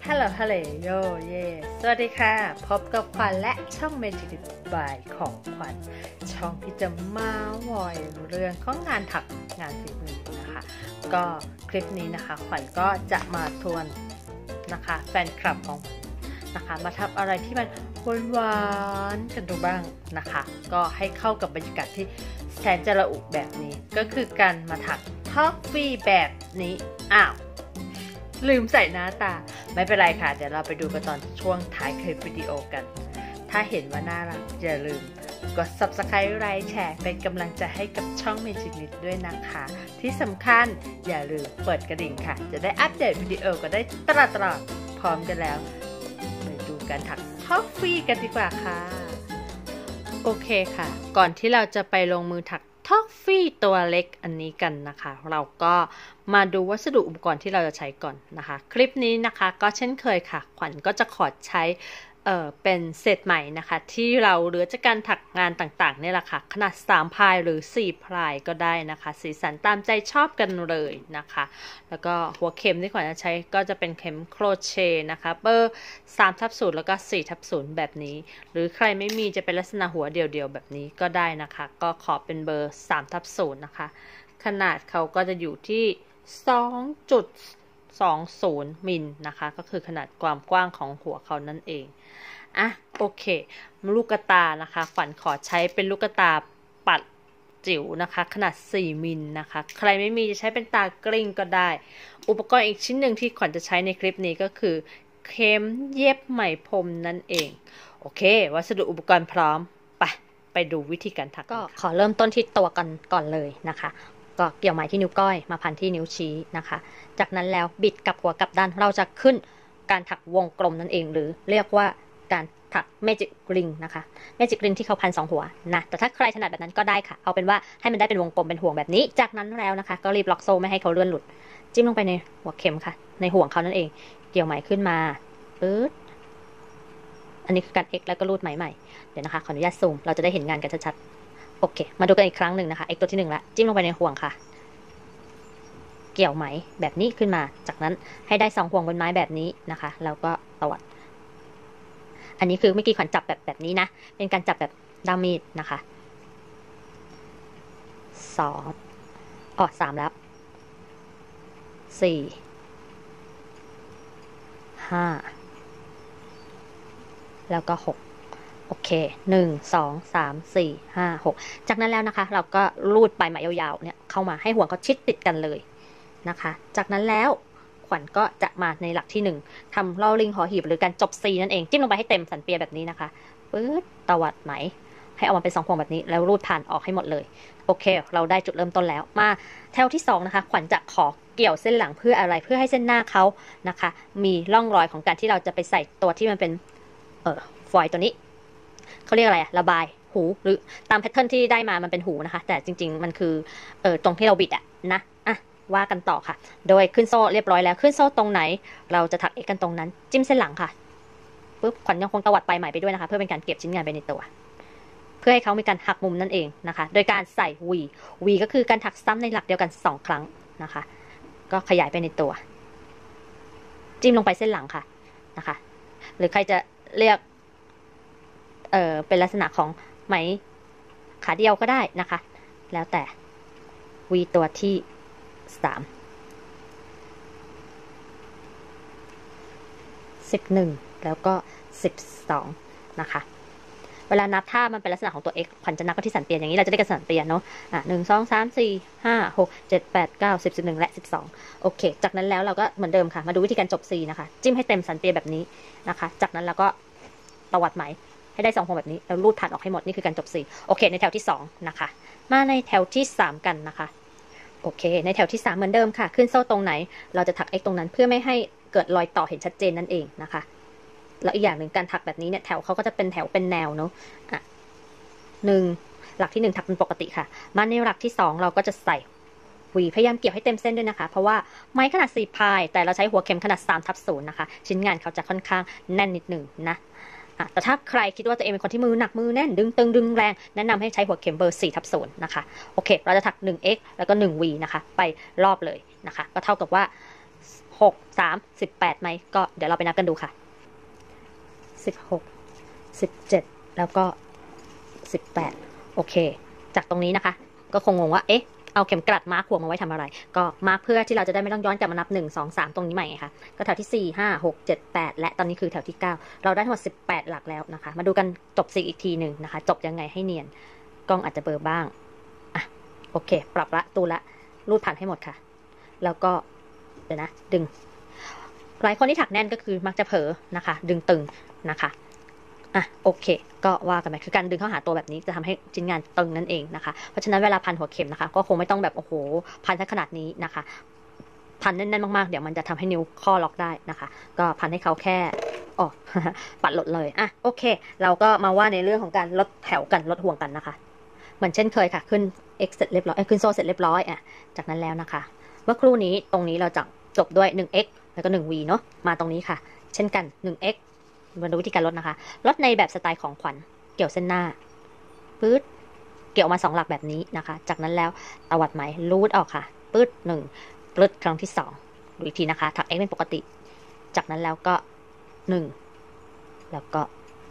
ฮัลโหลโยเย่สวัสดีค่ะพบกับขวัญและช่อง Magic by ของขวัญช่องที่จะมาวอยเรื่องของงานถักงานฝีมือนะคะก็คลิปนี้นะคะขวัญก็จะมาทวนนะคะแฟนคลับของนะคะมาทำอะไรที่มันหวานๆกันดูบ้างนะคะก็ให้เข้ากับบรรยากาศที่แสนจะระอุแบบนี้ก็คือการมาถักท็อฟฟี่แบบนี้ลืมใส่หน้าตาไม่เป็นไรค่ะเดี๋ยวเราไปดูกันตอนช่วงท้ายคลิปวิดีโอกันถ้าเห็นว่าน่ารักอย่าลืมกด Subscribe ไลค์แชร์เป็นกำลังใจให้กับช่อง Magic Knit ด้วยนะคะที่สำคัญอย่าลืมเปิดกระดิ่งค่ะจะได้อัปเดตวิดีโอกันได้ตลอดพร้อมกันแล้วไปดูการถักท็อฟฟี่กันดีกว่าค่ะโอเคค่ะก่อนที่เราจะไปลงมือถักท็อฟฟี่ตัวเล็กอันนี้กันนะคะเราก็มาดูวัสดุอุปกรณ์ที่เราจะใช้ก่อนนะคะคลิปนี้นะคะก็เช่นเคยค่ะขวัญก็จะขอใช้เป็นเศษไหมนะคะที่เราเหลือจากการถักงานต่างๆนี่แหละค่ะขนาด3พายหรือ4พายก็ได้นะคะสีสันตามใจชอบกันเลยนะคะแล้วก็หัวเข็มที่ขวัญจะใช้ก็จะเป็นเข็มโครเชต์นะคะเบอร์3/0แล้วก็4/0แบบนี้หรือใครไม่มีจะเป็นลักษณะหัวเดี่ยวๆแบบนี้ก็ได้นะคะก็ขอเป็นเบอร์3/0นะคะขนาดเขาก็จะอยู่ที่2.20 มิลนะคะก็คือขนาดความกว้างของหัวเขานั่นเองโอเคลูกตานะคะขวัญขอใช้เป็นลูกตาปัดจิ๋วนะคะขนาด4มิลนะคะใครไม่มีจะใช้เป็นตากลิ้งก็ได้อุปกรณ์อีกชิ้นหนึ่งที่ขวัญจะใช้ในคลิปนี้ก็คือเข็มเย็บไหมพรมนั่นเองโอเควัสดุอุปกรณ์พร้อมไปดูวิธีการถักก็ขอเริ่มต้นที่ตัวก่อนเลยนะคะก็เกี่ยวไหมที่นิ้วก้อยมาพันที่นิ้วชี้นะคะจากนั้นแล้วบิดกับหัวกลับด้านเราจะขึ้นการถักวงกลมนั่นเองหรือเรียกว่าการถักเมจิกริงนะคะเมจิกริงที่เขาพัน2หัวนะแต่ถ้าใครถนัดแบบนั้นก็ได้ค่ะเอาเป็นว่าให้มันได้เป็นวงกลมเป็นห่วงแบบนี้จากนั้นแล้วนะคะก็รีบล็อกโซ่ไม่ให้เขาเลื่อนหลุดจิ้มลงไปในหัวเข็มค่ะในห่วงเขานั่นเองเกี่ยวไหมขึ้นมาอันนี้คือการ X แล้วก็รูดไหมใหม่เดี๋ยวนะคะขออนุญาตซูมเราจะได้เห็นงานกันชัดๆโอเคมาดูกันอีกครั้งหนึ่งนะคะ X ตัวที่1ละจิ้มลงไปในห่วงค่ะเกี่ยวไหมแบบนี้ขึ้นมาจากนั้นให้ได้2ห่วงบนไม้แบบนี้นะคะแล้วก็ตวัดอันนี้คือเมื่อกี้ขวัญจับแบบนี้นะเป็นการจับแบบด้ามมีดนะคะ3แล้ว4 5แล้วก็6โอเค1 2 3 4 5 6จากนั้นแล้วนะคะเราก็ลูดปลายไหมยาวๆเนี่ยเข้ามาให้ห่วงเขาชิดติดกันเลยนะคะจากนั้นแล้วขวัญก็จะมาในหลักที่1ทำลอลิงหอหีบหรือการจบ C นั่นเองจิ้มลงไปให้เต็มสันเปียแบบนี้นะคะตวัดไหมให้ออกมาเป็น2พวงแบบนี้แล้วรูดผ่านออกให้หมดเลยโอเคเราได้จุดเริ่มต้นแล้วมาแถวที่2นะคะขวัญจะขอเกี่ยวเส้นหลังเพื่ออะไรเพื่อให้เส้นหน้าเขานะคะมีร่องรอยของการที่เราจะไปใส่ตัวที่มันเป็นฟอยล์ตัวนี้เขาเรียกอะไรระบายหูหรือตามแพทเทิร์นที่ได้มามันเป็นหูนะคะแต่จริงๆมันคือตรงที่เราบิดนะว่ากันต่อค่ะโดยขึ้นโซ่เรียบร้อยแล้วขึ้นโซ่ตรงไหนเราจะถักเอกกันตรงนั้นจิ้มเส้นหลังค่ะปุ๊บขวัญยังคงตวัดปลายไหมไปด้วยนะคะเพื่อเป็นการเก็บชิ้นงานไปในตัวเพื่อให้เขามีการหักมุมนั่นเองนะคะโดยการใส่วีก็คือการถักซ้ำในหลักเดียวกัน2ครั้งนะคะก็ขยายไปในตัวจิ้มลงไปเส้นหลังค่ะนะคะหรือใครจะเรียกเป็นลักษณะของไหมขาเดียวก็ได้นะคะแล้วแต่วีตัวที่11แล้วก็12นะคะเวลานับถ้ามันเป็นลักษณะของตัว x ขวัญจะนับก็ที่สันเตียนอย่างนี้เราจะได้กันสันเตียนเนาะ1 2 3 4 5 6 7 8 9 10 11และ12โอเคจากนั้นแล้วเราก็เหมือนเดิมค่ะมาดูวิธีการจบ C นะคะจิ้มให้เต็มสันเตียแบบนี้นะคะจากนั้นเราก็ตวัดไหมให้ได้2พวงแบบนี้แล้วรูดผ่านออกให้หมดนี่คือการจบ C โอเคในแถวที่2นะคะมาในแถวที่3กันนะคะโอเคในแถวที่3เหมือนเดิมค่ะขึ้นโซ่ตรงไหนเราจะถัก x ตรงนั้นเพื่อไม่ให้เกิดรอยต่อเห็นชัดเจนนั่นเองนะคะแล้วอีกอย่างหนึ่งการถักแบบนี้เนี่ยแถวเขาก็จะเป็นแถวเป็นแนวเนาะหลักที่1ถักเป็นปกติค่ะมาในหลักที่2เราก็จะใส่วีพยายามเกี่ยวให้เต็มเส้นด้วยนะคะเพราะว่าไม้ขนาด4พายแต่เราใช้หัวเข็มขนาด3/0นะคะชิ้นงานเขาจะค่อนข้างแน่นนิดหนึ่งนะแต่ถ้าใครคิดว่าตัวเองเป็นคนที่มือหนักมือแน่นดึงตึงดึงแรงแนะนำให้ใช้หัวเข็มเบอร์4/0นะคะโอเคเราจะถัก1x แล้วก็1v นะคะไปรอบเลยนะคะก็เท่ากับว่า 6 3 18ไหมก็เดี๋ยวเราไปนับกันดูค่ะ16 17แล้วก็18โอเคจากตรงนี้นะคะก็คงงงว่าเอ๊ะเอาเข็มกลัดมาร์คห่วงมาไว้ทำอะไรก็มาร์คเพื่อที่เราจะได้ไม่ต้องย้อนกลับมานับ1 2 3ตรงนี้ใหม่ไงคะก็แถวที่4 5 6 7 8และตอนนี้คือแถวที่9เราได้ทั้งหมด18หลักแล้วนะคะมาดูกันจบอีกทีหนึ่งนะคะจบยังไงให้เนียนกล้องอาจจะเบลอบ้างอ่ะโอเคปรับละตูละรูดผ่านให้หมดค่ะแล้วก็เดี๋ยวนะดึงหลายคนที่ถักแน่นก็คือมักจะเผลอนะคะดึงตึงนะคะอ่ะโอเคก็ว่ากันไปคือการดึงเข้าหาตัวแบบนี้จะทำให้ชิ้นงานตึงนั่นเองนะคะเพราะฉะนั้นเวลาพันหัวเข็มนะคะก็คงไม่ต้องแบบโอ้โหพันซะขนาดนี้นะคะพันแน่นๆมากๆเดี๋ยวมันจะทำให้นิ้วข้อล็อกได้นะคะก็พันให้เขาแค่อ๋อ ปัดหลดเลยอ่ะโอเคเราก็มาว่าในเรื่องของการลดแถวกันลดห่วงกันนะคะเหมือนเช่นเคยค่ะขึ้น x เสร็จเรียบร้อยขึ้นโซ่เสร็จเรียบร้อยอ่ะจากนั้นแล้วนะคะเมื่อครู่นี้ตรงนี้เราจะจบด้วย 1x แล้วก็ 1v เนาะมาตรงนี้ค่ะเช่นกัน 1x มาดูวิธีการลดนะคะลดในแบบสไตล์ของขวัญเกี่ยวเส้นหน้าปื๊ดเกี่ยวมา2หลักแบบนี้นะคะจากนั้นแล้วตวัดไหมรูดออกค่ะปื๊ด1ปื๊ดครั้งที่2ดูอีกทีนะคะถัก x เป็นปกติจากนั้นแล้วก็1แล้วก็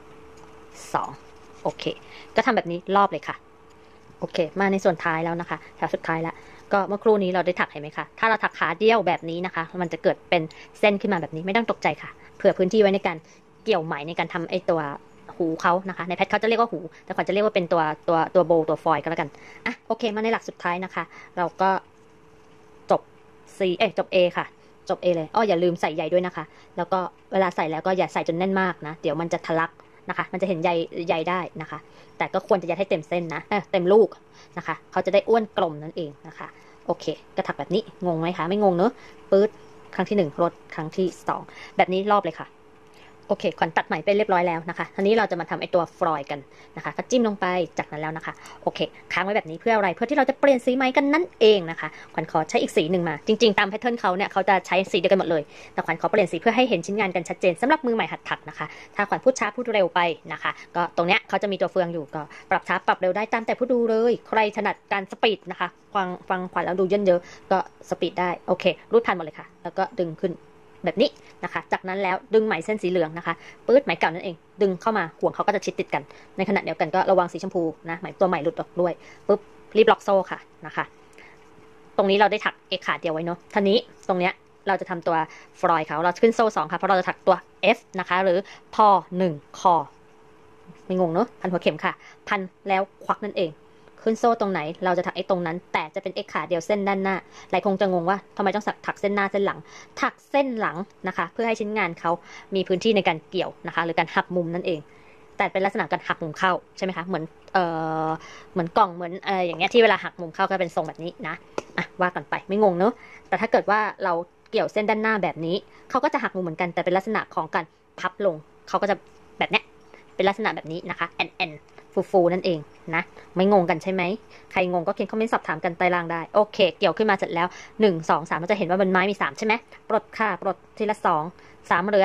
2โอเคก็ทำแบบนี้รอบเลยค่ะโอเคมาในส่วนท้ายแล้วนะคะแถวสุดท้ายแล้วก็เมื่อครู่นี้เราได้ถักเห็นไหมคะถ้าเราถักขาเดี่ยวแบบนี้นะคะมันจะเกิดเป็นเส้นขึ้นมาแบบนี้ไม่ต้องตกใจค่ะเผื่อพื้นที่ไว้ในการเกี่ยวไหมในการทำไอตัวหูเขานะคะในแพทเขาจะเรียกว่าหูแต่ขวัญจะเรียกว่าเป็นตัวโบว์ตัวฟอยล์ก็แล้วกันอ่ะโอเคมาในหลักสุดท้ายนะคะเราก็จบ จบ A ค่ะจบ A เลยอย่าลืมใส่ใยด้วยนะคะแล้วก็เวลาใส่แล้วก็อย่าใส่จนแน่นมากนะเดี๋ยวมันจะทะลักนะคะมันจะเห็นใยได้นะคะแต่ก็ควรจะยัดให้เต็มเส้นนะเต็มลูกนะคะเขาจะได้อ้วนกลมนั่นเองนะคะโอเคก็ถักแบบนี้งงไหมคะไม่งงเนอะปื๊ดครั้งที่1ลดครั้งที่2แบบนี้รอบเลยค่ะโอเคขวัญตัดไหมไปเรียบร้อยแล้วนะคะทีนี้เราจะมาทำไอตัวฟลอยกันนะคะก็จิ้มลงไปจากนั้นแล้วนะคะโอเคค้างไว้แบบนี้เพื่ออะไรเพื่อที่เราจะเปลี่ยนสีไหมกันนั่นเองนะคะขวัญขอใช้อีกสีหนึ่งมาจริงๆตามแพทเทิร์นเขาเนี่ยเขาจะใช้สีเดียวกันหมดเลยแต่ขวัญขอเปลี่ยนสีเพื่อให้เห็นชิ้นงานกันชัดเจนสำหรับมือใหม่หัดถักนะคะถ้าขวัญพูดช้าพูดเร็วไปนะคะก็ตรงเนี้ยเขาจะมีตัวเฟืองอยู่ก็ปรับช้าปรับเร็วได้ตามแต่ผู้ดูเลยใครถนัดการสปีดนะคะฟังขวัญแล้วดูเยอะๆก็สปีดได้โอเครูดพันหมดเลยค่ะแล้วก็ดึงขึ้นแบบนี้นะคะจากนั้นแล้วดึงไหมเส้นสีเหลืองนะคะปื๊ดไหมเก่านั่นเองดึงเข้ามาห่วงเขาก็จะชิดติดกันในขณะเดียวกันก็ระวังสีชมพูนะไหมตัวใหม่หลุดออกด้วยปุ๊บรีบล็อกโซ่ค่ะนะคะตรงนี้เราได้ถักเอกขาเดียวไว้เนาะทีนี้ตรงเนี้ยเราจะทำตัวฟลอยเขาเราขึ้นโซ่2ค่ะเพราะเราจะถักตัว F นะคะหรือพอ1คอไม่งงเนาะพันหัวเข็มค่ะพันแล้วควักนั่นเองขึ้นโซ่ตรงไหนเราจะถักตรงนั้นแต่จะเป็นขาเดียวเส้นด้านหน้าหลายคงจะงงว่าทำไมต้องถักเส้นหน้าเส้นหลังถักเส้นหลังนะคะเพื่อให้ชิ้นงานเขามีพื้นที่ในการเกี่ยวนะคะหรือการหักมุมนั่นเองแต่เป็นลักษณะการหักมุมเข้าใช่ไหมคะเหมือนกล่องเหมือนอย่างเงี้ยที่เวลาหักมุมเข้าก็เป็นทรงแบบนี้นะว่ากันไปไม่งงเนอะแต่ถ้าเกิดว่าเราเกี่ยวเส้นด้านหน้าแบบนี้เขาก็จะหักมุมเหมือนกันแต่เป็นลักษณะของการพับลงเขาก็จะแบบเนี้ยเป็นลักษณะแบบนี้นะคะแอนฟูนั่นเองนะไม่งงกันใช่ไหมใครงงก็เขียนคอมเมนต์สอบถามกันใต้ล่างได้โอเคเกี่ยวขึ้นมาเสร็จแล้ว1 2 3เราจะเห็นว่าบนไม้มี3ใช่ไหมปลดค่ะปลดทีละ2 3เหลือ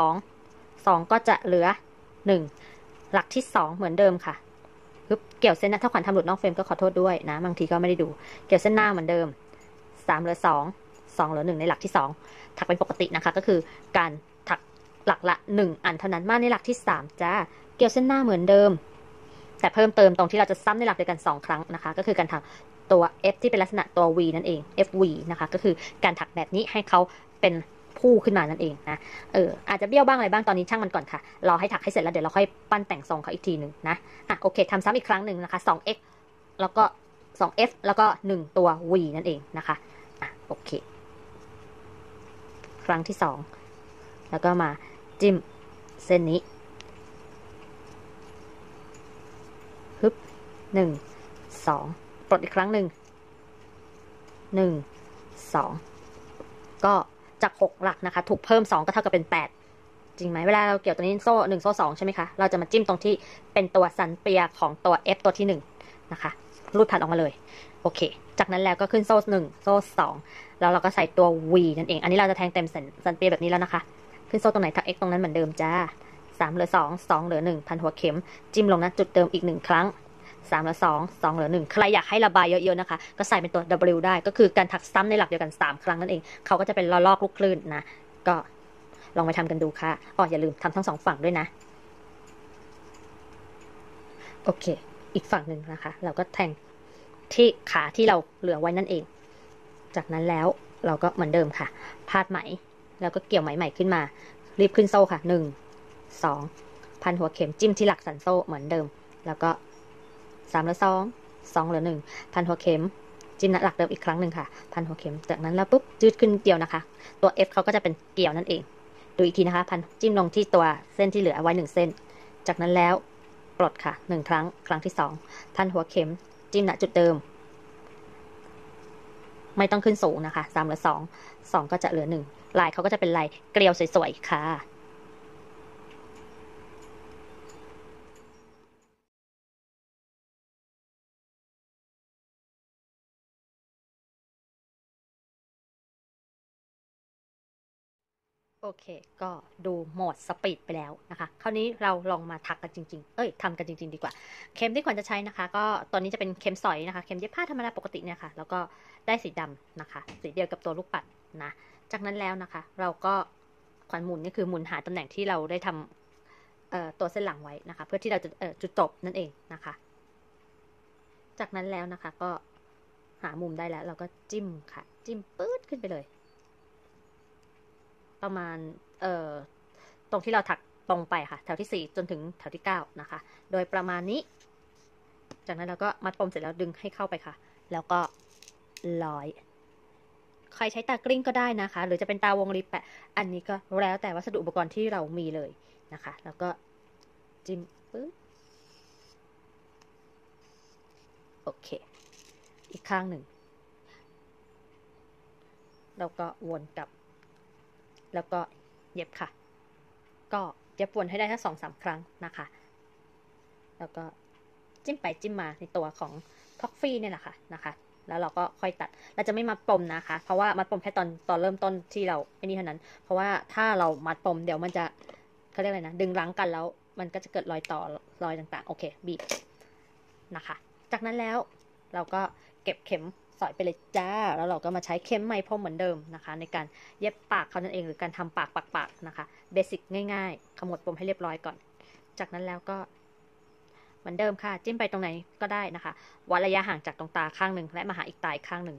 2ก็จะเหลือ1หลักที่2เหมือนเดิมค่ะเกี่ยวเส้นหน้าถ้าขวัญทำหลุดนอกเฟรมก็ขอโทษด้วยนะบางทีก็ไม่ได้ดูเกี่ยวเส้นหน้าเหมือนเดิม3เหลือ2เหลือ1ในหลักที่2ถักเป็นปกตินะคะก็คือการถักหลักละ1อันเท่านั้นมาในหลักที่3จ้าเกี่ยวเส้นหน้าเหมือนเดิมแต่เพิ่มเติมตรงที่เราจะซ้ำในหลักเดียวกัน2ครั้งนะคะก็คือการถักตัว F ที่เป็นลักษณะตัว V นั่นเอง FV นะคะก็คือการถักแบบนี้ให้เขาเป็นพู่ขึ้นมานั่นเองนะอาจจะเบี้ยวบ้างอะไรบ้างตอนนี้ช่างมันก่อนค่ะรอให้ถักให้เสร็จแล้วเดี๋ยวเราค่อยปั้นแต่งทรงเขาอีกทีหนึ่งนะโอเคทำซ้ำอีกครั้งหนึ่งนะคะ 2x แล้วก็ 2f แล้วก็1ตัว v นั่นเองนะคะโอเคครั้งที่2แล้วก็มาจิ้มเส้นนี้ฮึบ1 2ปลดอีกครั้งหนึ่ง1 2ก็จาก6หลักนะคะถูกเพิ่ม2ก็เท่ากับเป็น8จริงไหมเวลาเราเกี่ยวตัวนี้โซ่1โซ่2ใช่ไหมคะเราจะมาจิ้มตรงที่เป็นตัวสันเปียของตัว F ตัวที่1นะคะรูดผ่านออกมาเลยโอเคจากนั้นแล้วก็ขึ้นโซ่1โซ่2แล้วเราก็ใส่ตัว V นั่นเองอันนี้เราจะแทงเต็มสันเปียแบบนี้แล้วนะคะขึ้นโซ่ตรงไหนถัก X ตรงนั้นเหมือนเดิมจ้า3เหลือ2เหลือ1พันหัวเข็มจิ้มลงนะจุดเดิมอีก1ครั้ง 3 เหลือ 2 2 เหลือ 1ใครอยากให้ระบายเยอะๆนะคะก็ใส่เป็นตัว W ได้ก็คือการถักซ้ำในหลักเดียวกัน3ครั้งนั่นเองเขาก็จะเป็นระลอกลูกคลื่นนะก็ลองไปทำกันดูค่ะอย่าลืมทำทั้ง2ฝั่งด้วยนะโอเคอีกฝั่งหนึ่งนะคะเราก็แทงที่ขาที่เราเหลือไว้นั่นเองจากนั้นแล้วเราก็เหมือนเดิมค่ะพาดไหมแล้วก็เกี่ยวไหมใหม่ขึ้นมารีบขึ้นโซ่ค่ะ1 2พันหัวเข็มจิ้มที่หลักสันโซ่เหมือนเดิมแล้วก็3 เหลือ 2 2 เหลือ 1พันหัวเข็มจิ้มหลักเดิมอีกครั้งหนึ่งค่ะพันหัวเข็มจากนั้นแล้วปุ๊บยืดขึ้นเดียวนะคะตัว F เขาก็จะเป็นเกี่ยวนั่นเองดูอีกทีนะคะพันจิ้มลงที่ตัวเส้นที่เหลือไว้1เส้นจากนั้นแล้วปลดค่ะ1ครั้งครั้งที่2พันหัวเข็มจิ้มณจุดเดิมไม่ต้องขึ้นสูงนะคะ3 เหลือ 2 2ก็จะเหลือ1ลายเขาก็จะเป็นลายเกลียวสวยๆค่ะโอเคก็ดูโหมดสปีดไปแล้วนะคะคราวนี้เราลองมาถักกันจริงๆทำกันจริงๆดีกว่าเข็มที่ควรจะใช้นะคะก็ตัวนี้จะเป็นเข็มสอยนะคะเข็มเย็บผ้าธรรมดาปกติเนี่ยค่ะแล้วก็ได้สีดำนะคะสีเดียวกับตัวลูกปัดนะจากนั้นแล้วนะคะเราก็ขวัญหมุนนี่คือหมุนหาตำแหน่งที่เราได้ทำตัวเส้นหลังไว้นะคะเพื่อที่เราจะจุดจบนั่นเองนะคะจากนั้นแล้วนะคะก็หามุมได้แล้วเราก็จิ้มค่ะจิ้มปื๊ดขึ้นไปเลยประมาณตรงที่เราถักตรงไปค่ะแถวที่4จนถึงแถวที่9นะคะโดยประมาณนี้จากนั้นเราก็มัดปมเสร็จแล้วดึงให้เข้าไปค่ะแล้วก็ร้อยใครใช้ตากลิ้งก็ได้นะคะหรือจะเป็นตาวงรีแปะอันนี้ก็แล้วแต่วัสดุอุปกรณ์ที่เรามีเลยนะคะแล้วก็จิ้มปึ๊บโอเคอีกข้างหนึ่งแล้วก็วนกลับแล้วก็เย็บค่ะก็เย็บวนให้ได้ทั้ง2-3 ครั้งนะคะแล้วก็จิ้มไปจิ้มมาในตัวของท็อกฟี่เนี่ยแหละค่ะนะคะแล้วเราก็ค่อยตัดเราจะไม่มัดปมนะคะเพราะว่ามัดปมแค่ตอนเริ่มต้นที่เราไอ้นี่เท่านั้นเพราะว่าถ้าเรามัดปมเดี๋ยวมันจะเขาเรียกอะไรนะดึงรั้งกันแล้วมันก็จะเกิดรอยต่อรอยต่างๆโอเคบีบนะคะจากนั้นแล้วเราก็เก็บเข็มสอยไปเลยจ้าแล้วเราก็มาใช้เข็มไหมพรมเหมือนเดิมนะคะในการเย็บปากเขานั่นเองหรือการทำปากนะคะเบสิกง่ายๆขมวดปมให้เรียบร้อยก่อนจากนั้นแล้วก็เหมือนเดิมค่ะจิ้มไปตรงไหนก็ได้นะคะวัดระยะห่างจากตรงตาข้างหนึ่งและมาหาอีกตาข้างหนึ่ง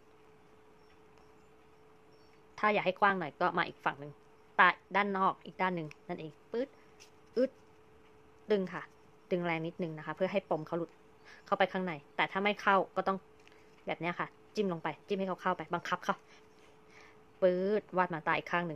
ถ้าอยากให้กว้างหน่อยก็มาอีกฝั่งหนึ่งตาด้านนอกอีกด้านหนึ่งนั่นเองปื๊ดอึดดึงค่ะดึงแรงนิดนึงนะคะเพื่อให้ปมเขาหลุดเข้าไปข้างในแต่ถ้าไม่เข้าก็ต้องแบบนี้ค่ะจิ้มลงไปจิ้มให้เขาเข้าไปบังคับเขาปื๊ดวาดมาตาอีกข้างหนึ่ง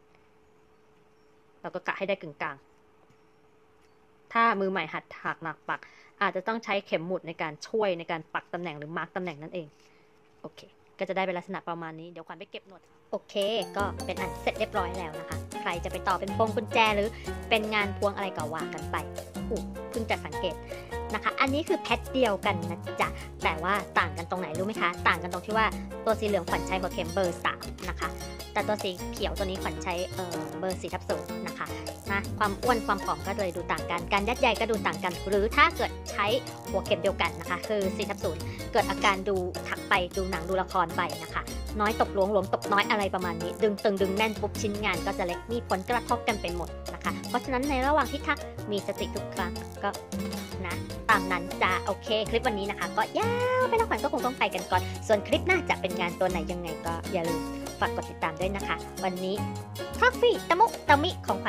เราก็กะให้ได้กึ่งกลางถ้ามือใหม่หัดถักหนักปักอาจจะต้องใช้เข็มหมุดในการช่วยในการปักตำแหน่งหรือมาร์กตำแหน่งนั่นเองโอเคก็จะได้เป็นลักษณะประมาณนี้เดี๋ยวขวัญไปเก็บหนวดโอเคก็เป็นอันเสร็จเรียบร้อยแล้วนะคะใครจะไปต่อเป็นพวงกุญแจหรือเป็นงานพวงอะไรก็ว่ากันไปเพิ่งจะสังเกตนะคะอันนี้คือแพทเดียวกันนะจ๊ะแต่ว่าต่างกันตรงไหนรู้ไหมคะต่างกันตรงที่ว่าตัวสีเหลืองขวัญใช้หัวเข็มเบอร์3นะคะแต่ตัวสีเขียวตัวนี้ขวัญใช้เบอร์4/0นะคะนะความอ้วนความผอมก็เลยดูต่างกันการยัดใยก็ดูต่างกันหรือถ้าเกิดใช้หัวเข็มเดียวกันนะคะคือ4/0เกิดอาการดูถักไปดูหนังดูละครไปนะคะน้อยตบหลวงตบน้อยอะไรประมาณนี้ดึงตึงดึงแน่นปุ๊บชิ้นงานก็จะเล็กมีผลกระทบกันไปหมดนะคะเพราะฉะนั้นในระหว่างที่ทักมีสติทุกครั้งก็นะตามนั้นจ้าโอเคคลิปวันนี้นะคะก็ยาวไปแล้วขวัญก็คงต้องไปกันก่อนส่วนคลิปหน้าจะเป็นงานตัวไหนยังไงก็อย่าลืมฝากกดติดตามด้วยนะคะวันนี้ทักฟี่ตะมุตะมิของขวัญ